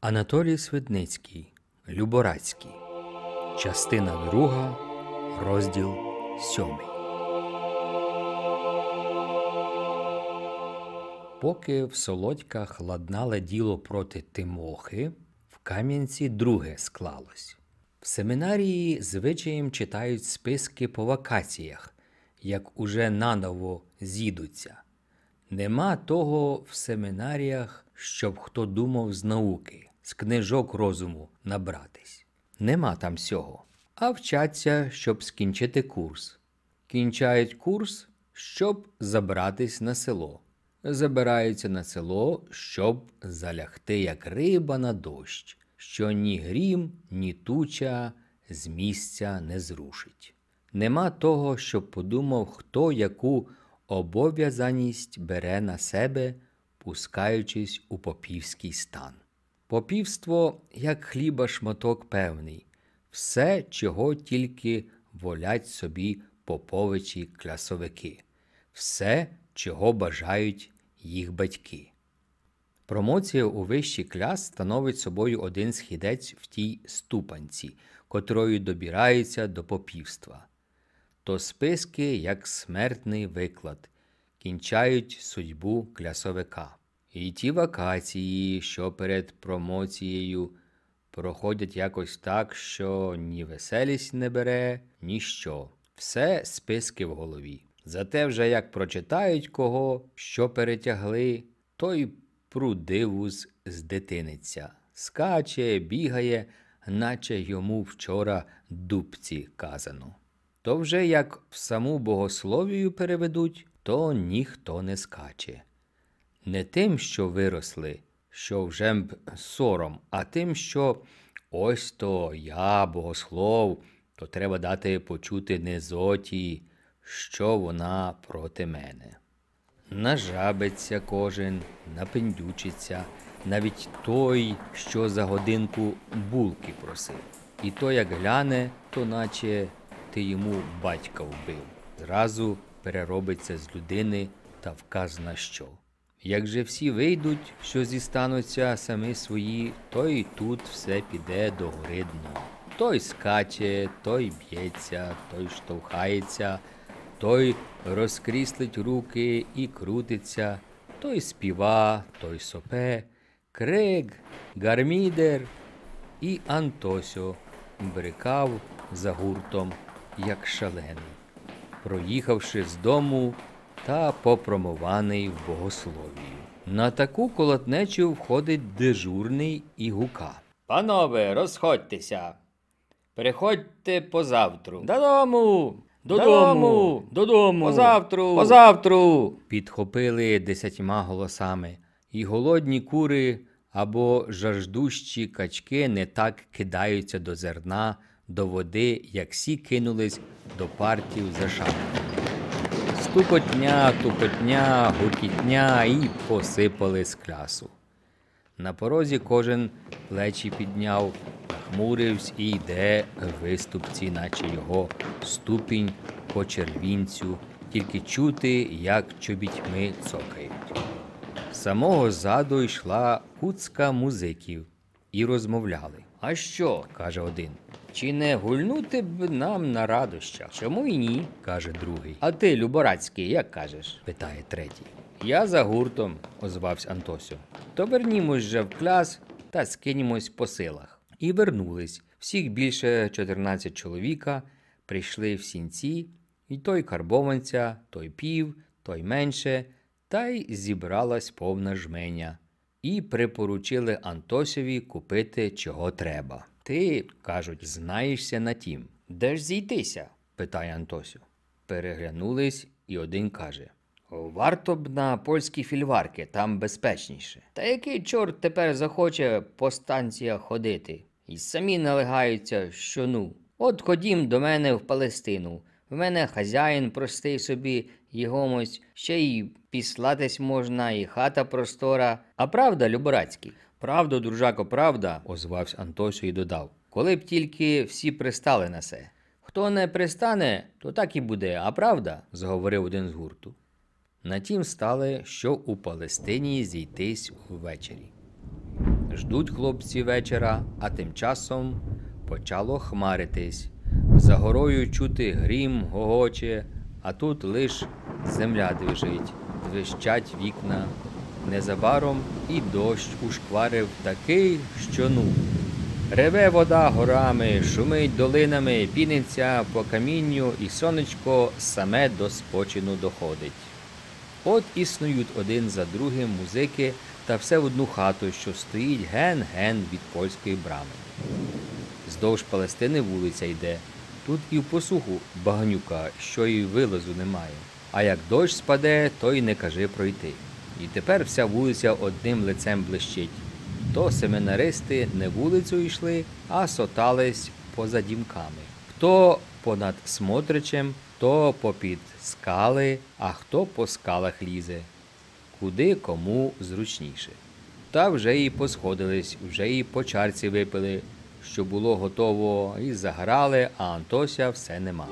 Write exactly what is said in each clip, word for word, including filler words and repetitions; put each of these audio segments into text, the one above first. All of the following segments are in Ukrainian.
Анатолій Свидницький, Люборацький. Частина друга, розділ сьомий. Поки в Солодьках ладнали діло проти Тимохи, в Кам'янці друге склалось. В семінарії звичаєм читають списки по вакаціях, як уже наново з'їдуться. Нема того в семінаріях, щоб хто думав з науки, з книжок розуму набратись. Нема там сього. А вчаться, щоб скінчити курс. Кінчають курс, щоб забратись на село. Забираються на село, щоб залягти, як риба на дощ, що ні грім, ні туча з місця не зрушить. Нема того, щоб подумав, хто яку обов'язаність бере на себе, пускаючись у попівський стан. Попівство, як хліба шматок певний, все, чого тільки волять собі поповичі клясовики, все, чого бажають їх батьки. Промоція у вищий кляс становить собою один східець в тій ступанці, котрою добирається до попівства. То списки, як смертний виклад, кінчають судьбу клясовика. І ті вакації, що перед промоцією, проходять якось так, що ні веселість не бере, ні що. Все списки в голові. Зате вже як прочитають кого, що перетягли, той прудивуз здитиниться. Скаче, бігає, наче йому вчора дубці казано. То вже як в саму богословію переведуть, то ніхто не скаче. Не тим, що виросли, що вже б сором, а тим, що ось то я, богослов, то треба дати почути незоті, що вона проти мене. Нажабиться кожен, напендючиться, навіть той, що за годинку булки просив. І то, як гляне, то наче ти йому батька вбив. Зразу переробиться з людини та вказ на що. Як же всі вийдуть, що зістануться самі свої, то й тут все піде до гори дно. Той скаче, той б'ється, той штовхається, той розкріслить руки і крутиться, той співа, той сопе, крик, гармідер і Антосьо брикав за гуртом, як шалений, проїхавши з дому та попромований в богословію. На таку колотнечу входить дежурний і гука. «Панове, розходьтеся! Приходьте позавтру! Додому! Додому! Додому! Позавтру! Позавтру!» Підхопили десятьма голосами. І голодні кури або жаждущі качки не так кидаються до зерна, до води, як сі кинулись до партів за шапками. Стукотня, тупотня, гуркітня і посипали з клясу. На порозі кожен плечі підняв, нахмурився і йде виступці, наче його ступінь по червінцю, тільки чути, як чобітьми цокають. З самого ззаду йшла куцка музиків і розмовляли. «А що?» – каже один. «Чи не гульнути б нам на радощах?» «Чому й ні?» – каже другий. «А ти, Люборацький, як кажеш?» – питає третій. «Я за гуртом», – озвався Антосьо. «То вернімось же в кляс та скинімось по силах». І вернулись. Всіх більше чотирнадцять чоловіка, прийшли в сінці, і той карбованця, той пів, той менше, та й зібралась повна жменя. І припоручили Антосьові купити чого треба. «Ти, – кажуть, – знаєшся на тім. Де ж зійтися?» – питає Антосьо. Переглянулись, і один каже: «Варто б на польські фільварки, там безпечніше». «Та який чорт тепер захоче по станціях ходити? І самі налегаються, що ну. От ходім до мене в Палестину. В мене хазяїн простий собі, єгомось, ще й післатись можна, і хата простора. А правда, Люборацький?» «Правда, дружако, правда», – озвався Антосьо і додав. «Коли б тільки всі пристали на се. Хто не пристане, то так і буде, а правда?» – заговорив один з гурту. На тім стали, що у Палестині зійтись ввечері. Ждуть хлопці вечора, а тим часом почало хмаритись. За горою чути грім гогоче, а тут лиш земля движить, двищать вікна. Незабаром і дощ ушкварив такий, що ну. Реве вода горами, шумить долинами, піниться по камінню, і сонечко саме до спочину доходить. От існують один за другим музики та все в одну хату, що стоїть ген-ген від польської брами. Здовж Палестини вулиця йде, тут і в посуху багнюка, що й вилазу немає. А як дощ спаде, то й не кажи пройти. І тепер вся вулиця одним лицем блищить. То семинаристи не вулицю йшли, а сотались поза дімками. Хто понад Смотричем, то попід скали, а хто по скалах лізе. Куди кому зручніше. Та вже і посходились, вже і по чарці випили, що було готово, і заграли, а Антося все нема.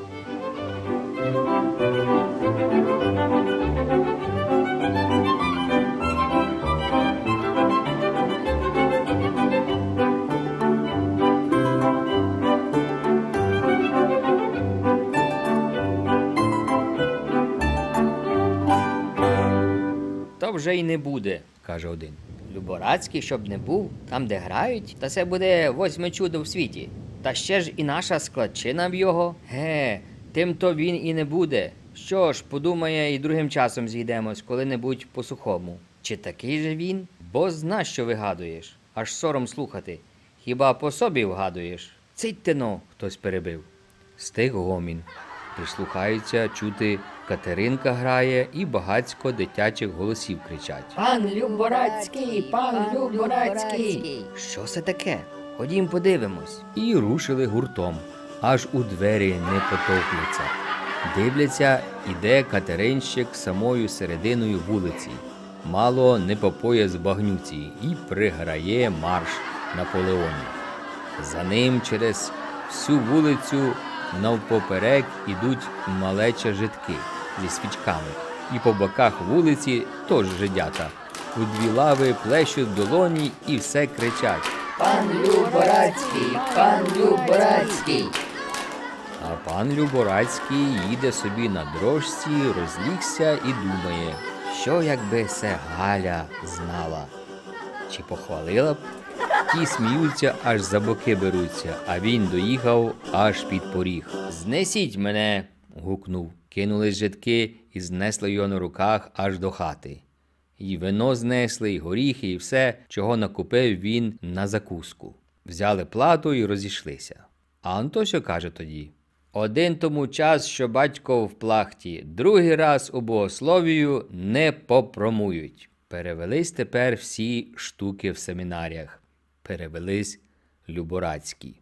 Та вже й не буде, Каже один. Люборацький, щоб не був, там, де грають, та це буде восьме чудо в світі. Та ще ж і наша складчина в його. Ге, тим-то він і не буде. Що ж, подумає, і другим часом зійдемось, коли-небудь по-сухому. Чи такий же він? Бо зна, що вигадуєш. Аж сором слухати. Хіба по собі вгадуєш? Цить-те-но, Хтось перебив. Стих гомін. Прислухаються, чути, Катеринка грає і багацько дитячих голосів кричать. Пан Люборацький, пан Люборацький. Що це таке? Ходім подивимось. І рушили гуртом, аж у двері не потовкнуться. Дивляться, іде Катеринщик самою серединою вулиці, мало не по пояс багнюці, і приграє марш Наполеону. За ним через всю вулицю навпоперек ідуть малеча жидки зі свічками, і по боках вулиці теж жидята. У дві лави плещуть долоні і все кричать. Пан Люборацький, пан Люборацький. А пан Люборацький їде собі на дрожці, розлігся і думає, що якби се Галя знала. Чи похвалила б? Ті сміються, аж за боки беруться, а він доїхав аж під поріг. Знесіть мене, Гукнув. Кинулись жидки і знесли його на руках аж до хати. І вино знесли, і горіхи, і все, чого накупив він на закуску. Взяли плату і розійшлися. А Антосьо каже тоді: один тому час, що батько в плахті, другий раз у богословію не попромують. Перевелись тепер всі штуки в семінаріях. Перевелись Люборацькі.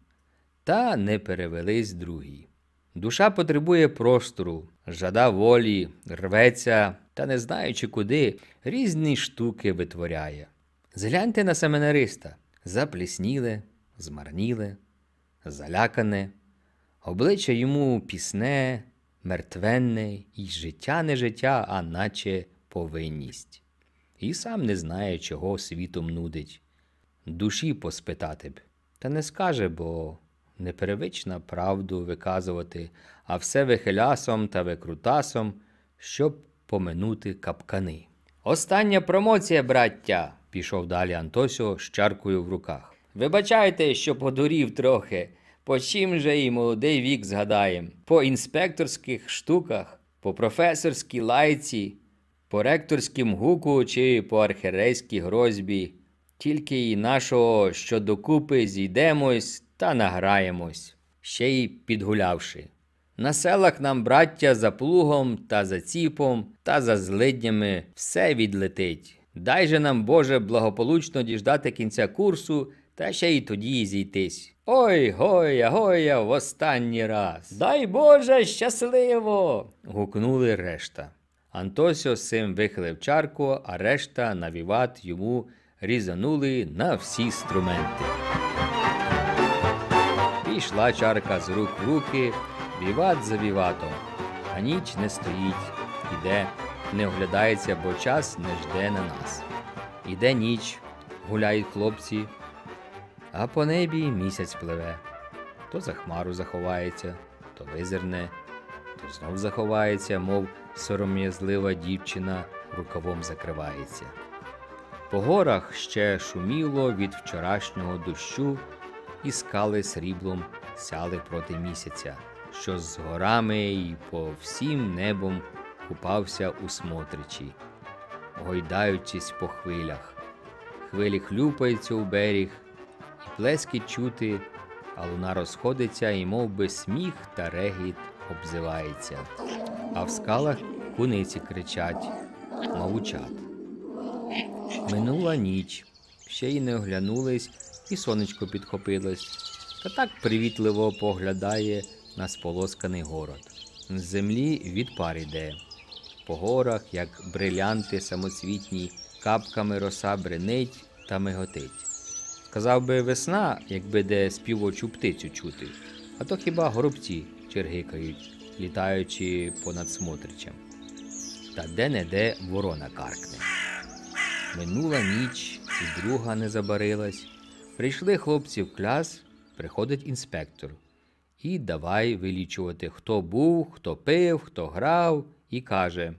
Та не перевелись другі. Душа потребує простору, жада волі, рветься, та не знаючи куди, різні штуки витворяє. Згляньте на семинариста. Заплісніле, змарніле, залякане. Обличчя йому пісне, мертвенне, і життя не життя, а наче повинність. І сам не знає, чого світом нудить. Душі поспитати б. Та не скаже, бо неперевична правду виказувати, а все вихилясом та викрутасом, щоб поминути капкани. Остання промоція, браття, Пішов далі Антосьо з чаркою в руках. Вибачайте, що подурів трохи. По чим же і молодий вік згадаєм? По інспекторських штуках, по професорській лайці, по ректорськім гуку чи по архірейській грозьбі. Тільки і нашого, що докупи зійдемось та награємось, ще й підгулявши. На селах нам, браття, за плугом та за ціпом та за злиднями все відлетить. Дай же нам, Боже, благополучно діждати кінця курсу, та ще й тоді зійтись. Ой, гоя, гоя, в останній раз. Дай Боже, щасливо! Гукнули решта. Антосьо з цим вихилив чарку, а решта на віват йому різанули на всі струменти. Пішла чарка з рук в руки, віват за віватом. А ніч не стоїть, іде, не оглядається, бо час не жде на нас. Іде ніч, гуляють хлопці, а по небі місяць пливе. То за хмару заховається, то визирне, то знов заховається, мов сором'язлива дівчина рукавом закривається. По горах ще шуміло від вчорашнього дощу, і скали сріблом сяли проти місяця, що з горами і по всім небом купався у смотричі, гойдаючись по хвилях. Хвилі хлюпаються у берег, і плескіт чути, а луна розходиться, і мов би сміх та регіт обзивається. А в скалах куниці кричать, мовчать. Минула ніч, ще й не оглянулись, і сонечко підхопилось, та так привітливо поглядає на сполосканий город. З землі від пар іде. По горах, як брилянти самоцвітні, капками роса бренить та миготить. Сказав би весна, якби де співочу птицю чути, а то хіба горобці чергикають, літаючи понад смотричем. Та де-не-де ворона каркне. Минула ніч, і друга не забарилась. Прийшли хлопці в клас, приходить інспектор. І давай вилічувати, хто був, хто пив, хто грав, і каже: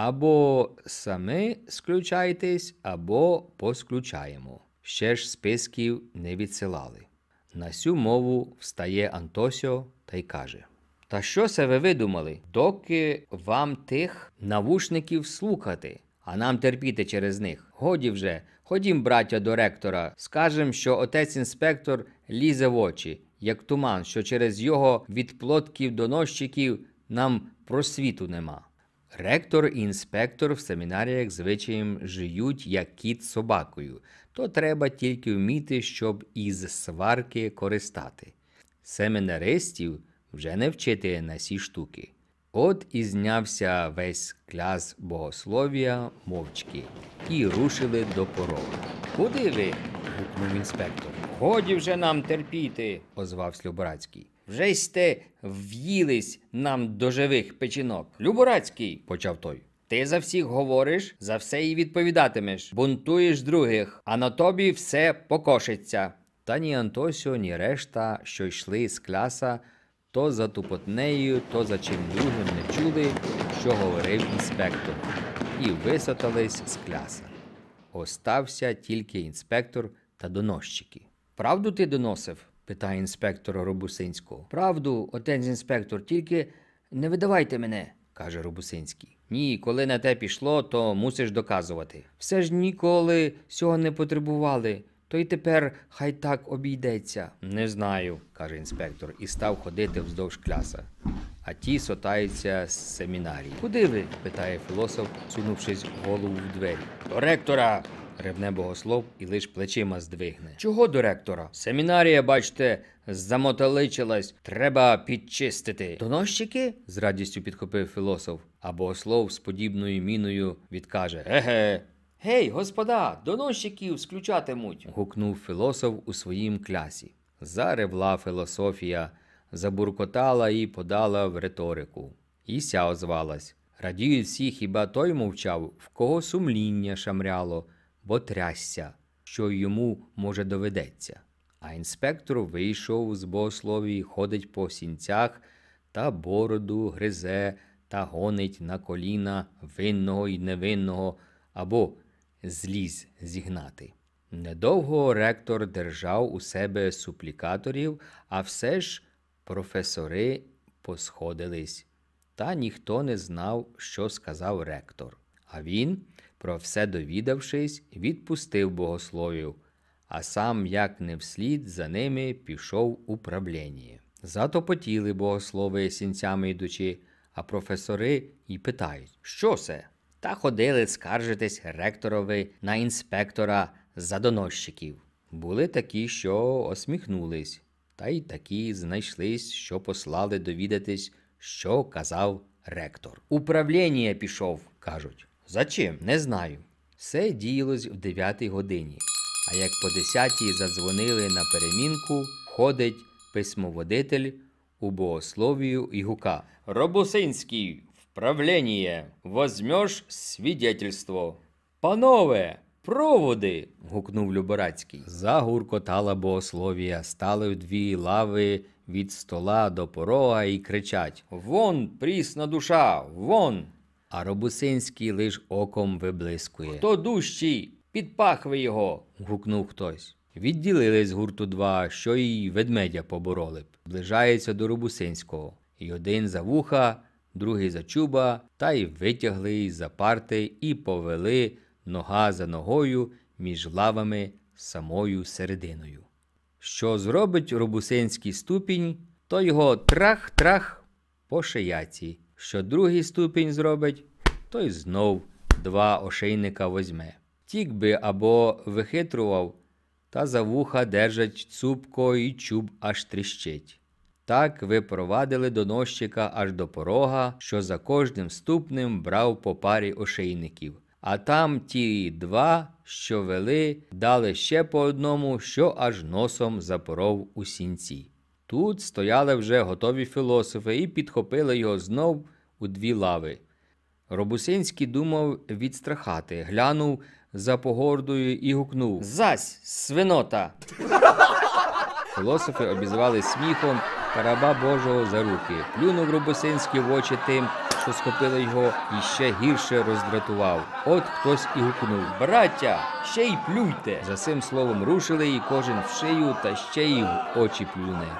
або самі сключайтесь, або посключаємо. Ще ж списків не відсилали. На сю мову встає Антосьо та й каже: та що се ви видумали, доки вам тих навушників слухати, а нам терпіти через них? Годі вже, ходім, браття, до ректора, скажем, що отець-інспектор лізе в очі, як туман, що через його від плотків до нощиків нам просвіту нема. Ректор і інспектор в семінаріях звичаєм жиють, як кіт з собакою. То треба тільки вміти, щоб із сварки користати. Семінаристів вже не вчити на сі штуки. От і знявся весь клас богослов'я мовчки, і рушили до порогу. «Куди ви?» – гукнув інспектор. «Годі вже нам терпіти», – озвався Люборацький. «Вже сте в'їлись нам до живих печінок». «Люборацький», – почав той, – «ти за всіх говориш, за все і відповідатимеш, бунтуєш других, а на тобі все покошиться». Та ні Антосьо, ні решта, що йшли з класа, то за тупотнею, то за чим другим не чули, що говорив інспектор, і висотались з класа. Остався тільки інспектор та доносчики. «Правду ти доносив?» – питає інспектор Робусинського. «Правду, отець інспектор, тільки не видавайте мене», – каже Робусинський. «Ні, коли на те пішло, то мусиш доказувати. Все ж ніколи цього не потребували. То й тепер хай так обійдеться». «Не знаю», – каже інспектор, і став ходити вздовж класа. А ті сотаються з семінарії. «Куди ви?» – питає філософ, сунувшись голову в двері. «До ректора!» – ревне богослов і лиш плечима здвигне. «Чого до ректора?» «Семінарія, бачте, замоталичилась, треба підчистити». «Доносчики?» – з радістю підхопив філософ, а богослов з подібною міною відкаже: «Еге». «Гей, господа, доносчиків сключатимуть!» – гукнув філософ у своїм класі. Заревла філософія, забуркотала і подала в риторику. І ся озвалась. Радіють всі, хіба той мовчав, в кого сумління шамряло, бо трясся, що йому, може, доведеться. А інспектор вийшов з богословії, ходить по сінцях, та бороду гризе, та гонить на коліна винного й невинного, або злізь зігнати. Недовго ректор держав у себе суплікаторів, а все ж професори посходились. Та ніхто не знав, що сказав ректор. А він, про все довідавшись, відпустив богословів, а сам, як не вслід, за ними пішов у правління. Затопотіли богослови сінцями йдучи, а професори й питають: «Що це?» Та ходили скаржитись ректорові на інспектора за доносчиків. Були такі, що осміхнулись, та й такі знайшлись, що послали довідатись, що казав ректор. «Управління пішов», – кажуть. «За чим?» – «Не знаю». Все діялось в дев'ятій годині, а як по десятій задзвонили на перемінку, ходить письмоводитель у богословію і гука: «Робусинський, в правління, возьмеш свідетельство». «Панове, Проводи. Гукнув Люборацький. Загуркотала богословія, стали в дві лави від стола до порога і кричать. Вон, прісна душа, вон. А Робусинський лиш оком виблискує. Хто дужчий, під пахви його. Гукнув хтось. Відділили з гурту два, що й ведмедя побороли б. Зближаються до Робусинського. І один за вуха, другий за чуба, та й витягли із-за парти і повели нога за ногою між лавами самою серединою. Що зробить Робусинський ступінь, то його трах-трах по шияці. Що другий ступінь зробить, то й знов два ошейника возьме. Тік би або вихитрував, та за вуха держать цупко і чуб аж тріщить. Так випровадили доносчика аж до порога, що за кожним ступнем брав по парі ошейників. А там ті два, що вели, дали ще по одному, що аж носом запоров у сінці. Тут стояли вже готові філософи і підхопили його знов у дві лави. Робусинський думав відстрахати, глянув за погордою і гукнув. Зась, свинота. Філософи обізвали сміхом раба Божого за руки. Плюнув Робусинський в очі тим, що схопили його, і ще гірше роздратував. От хтось і гукнув. Браття, ще й плюйте. За цим словом рушили, і кожен в шию, та ще й в очі плюне.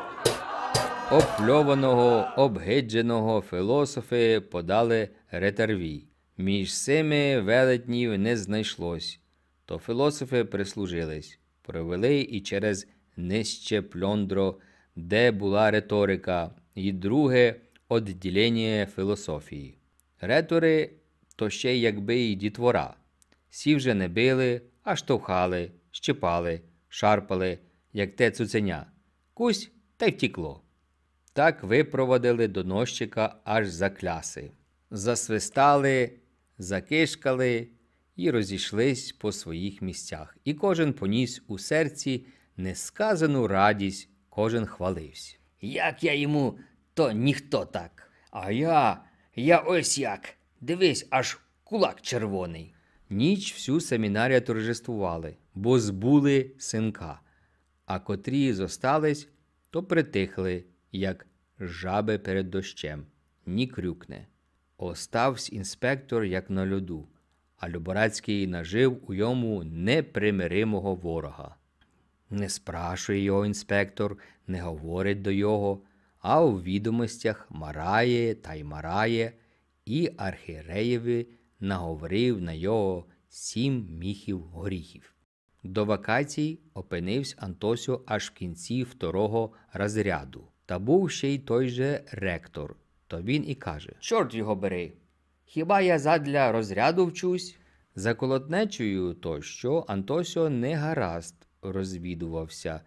Опльованого, обгидженого філософи подали ретарвій. Між цими велетнів не знайшлось. То філософи прислужились, провели і через нижче пльондро, де була риторика, і друге одділення філософії. Ретори – то ще й якби і дітвора. Сі вже не били, а штовхали, щипали, шарпали, як те цуценя. Кусь та й втікло. Так випровадили доносчика аж за кляси. Засвистали, закишкали і розійшлись по своїх місцях. І кожен поніс у серці несказану радість, кожен хвалився. Як я йому, то ніхто так. А я, я ось як. Дивись, аж кулак червоний. Ніч всю семінарія торжествували, бо збули синка. А котрі зостались, то притихли, як жаби перед дощем. Ні крюкне. Оставсь інспектор, як на льоду, а Люборацький нажив у йому непримиримого ворога. Не спрашує його інспектор, не говорить до його, а у відомостях марає та й марає, і архієреєві наговорив на його сім міхів горіхів. До вакацій опинився Антосьо аж в кінці второго розряду. Та був ще й той же ректор. То він і каже: Чорт його бери. Хіба я задля розряду вчусь? За колотнечею то, що Антосьо не гаразд розвідувався,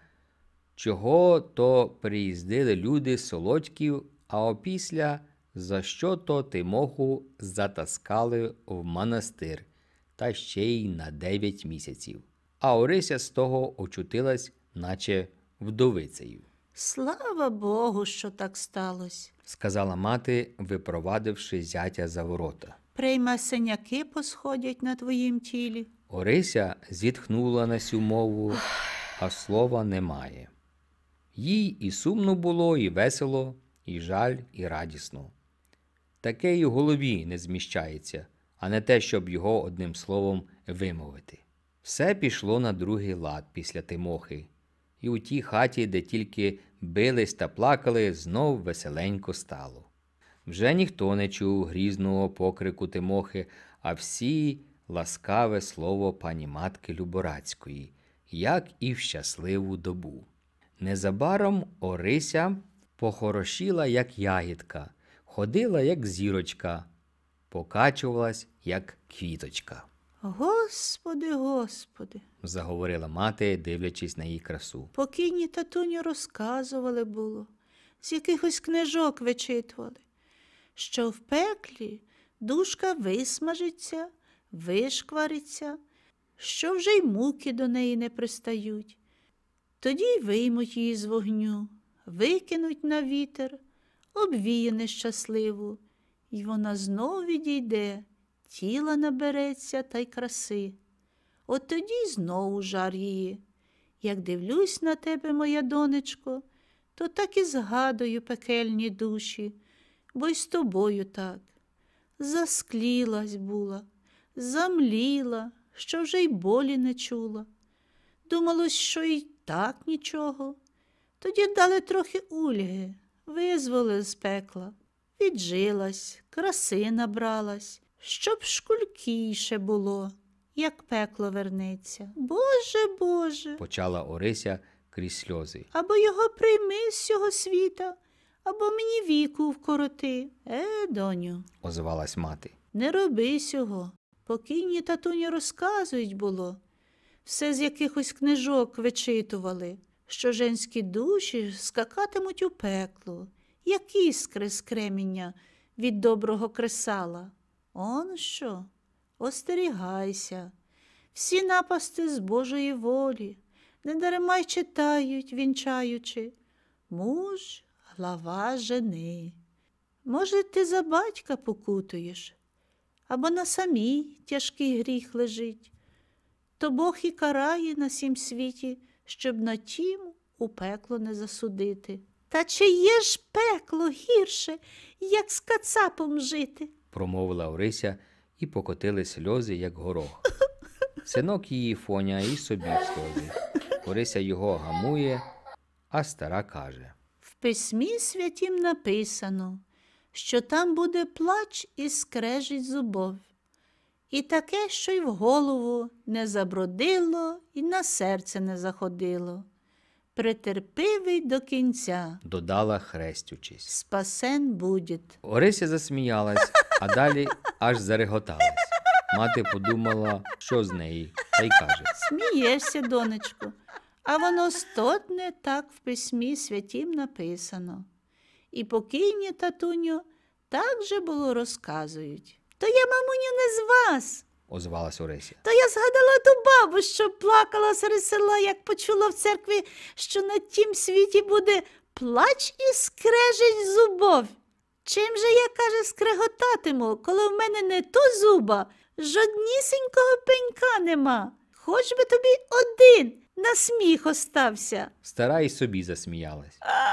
чого то приїздили люди з Солодьків, а опісля за що то Тимоху затаскали в монастир, та ще й на дев'ять місяців. А Орися з того очутилась, наче вдовицею. Слава Богу, що так сталося. Сказала мати, випровадивши зятя за ворота. Прийма синяки посходять на твоїм тілі. Орися зітхнула на сю мову, а слова немає. Їй і сумно було, і весело, і жаль, і радісно. Таке й у голові не зміщається, а не те, щоб його одним словом вимовити. Все пішло на другий лад після Тимохи. І у тій хаті, де тільки бились та плакали, знов веселенько стало. Вже ніхто не чув грізного покрику Тимохи, а всі ласкаве слово пані матки Люборацької, як і в щасливу добу. Незабаром Орися похорошіла, як ягідка, ходила, як зірочка, покачувалась, як квіточка. Господи, Господи, Заговорила мати, дивлячись на її красу. покійні татуні розказували було, з якихось книжок вичитували, що в пеклі душка висмажиться, вишквариться, що вже й муки до неї не пристають. Тоді й виймуть її з вогню, викинуть на вітер, обвіє нещасливу, і вона знов відійде, тіла набереться та й краси. От тоді й знову жар її. Як дивлюсь на тебе, моя донечко, то так і згадую пекельні душі, бо й з тобою так. Засклілась була, замліла, що вже й болі не чула. Думалось, що й так нічого. Тоді дали трохи ульги, визволили з пекла. Віджилась, краси набралась, щоб шкулькіше було, як пекло вернеться. Боже, Боже, Почала Орися крізь сльози. або його прийми з цього світа, або мені віку вкороти. Е, доню, Озвалась мати. не роби сього. Покійні татуні розказують було. Все з якихось книжок вичитували, що женські душі скакатимуть у пекло, як іскри з креміння від доброго кресала. Он що? Остерігайся. Всі напасти з Божої волі, недаремма й читають, вінчаючи. Муж – глава жени. Може, ти за батька покутуєш, або на самій тяжкий гріх лежить. То Бог і карає на сім світі, щоб на тім у пекло не засудити. Та чи є ж пекло гірше, як з кацапом жити? Промовила Орися і покотили сльози, як горох. Синок її Фоня і собі в сльози. Орися його гамує, а стара каже. В письмі святім написано, що там буде плач і скрежить зубов. І таке, що й в голову не забродило, і на серце не заходило. Претерпивий до кінця, Додала, хрестючись. спасен будет. Орися засміялась, а далі аж зареготалась. Мати подумала, що з неї, та й каже. Смієшся, донечко, а воно стотне так в письмі святім написано. І покійні татуню так же було розказують. То я, мамуню, не з вас. Озвалась Орися. То я згадала ту бабу, що плакала серед села, як почула в церкві, що на тім світі буде плач і скрежить зубов. Чим же я, каже, скреготатиму, коли в мене не то зуба, жоднісінького пенька нема. Хоч би тобі один на сміх остався. Стара й собі засміялась.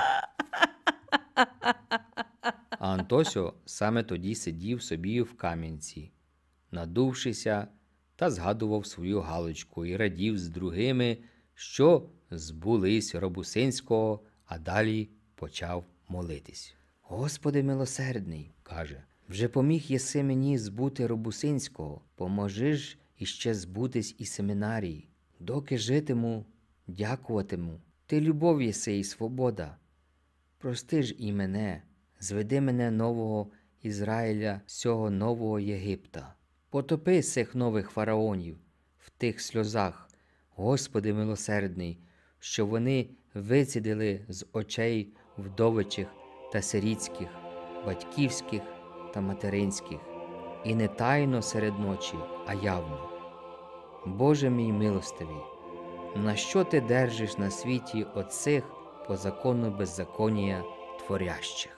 А Антосьо саме тоді сидів собі в кам'янці, надувшися, та згадував свою Галочку і радів з другими, що збулись Робусинського, а далі почав молитись. «Господи милосердний, – каже, – вже поміг єси мені збути Робусинського, поможи ж іще збутись і семінарії. Доки житиму, дякуватиму. Ти любов єси і свобода. Прости ж і мене, зведи мене нового Ізраїля з цього нового Єгипта. Потопи сих нових фараонів в тих сльозах, Господи милосердний, що вони вицідили з очей вдовичих та сирітських, батьківських та материнських, і не тайно серед ночі, а явно. Боже мій милостивий, на що ти держиш на світі оцих по закону беззаконія творящих?»